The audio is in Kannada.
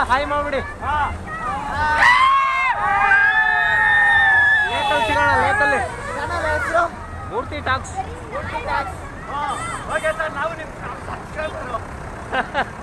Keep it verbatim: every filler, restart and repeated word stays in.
ಹಾಯ್ ಮಾಡ್ಬಿಡಿ. ಲೇಕಲ್ಲಿ ಸಿಗೋಣ, ಲೇಕಲ್ಲಿ. ಮೂರ್ತಿ ಟಾಕ್ಸ್. ಓಕೆ ಸರ್, ನಾವು ನಿಮ್ಮ ಸಬ್ಸ್ಕ್ರೈಬರು.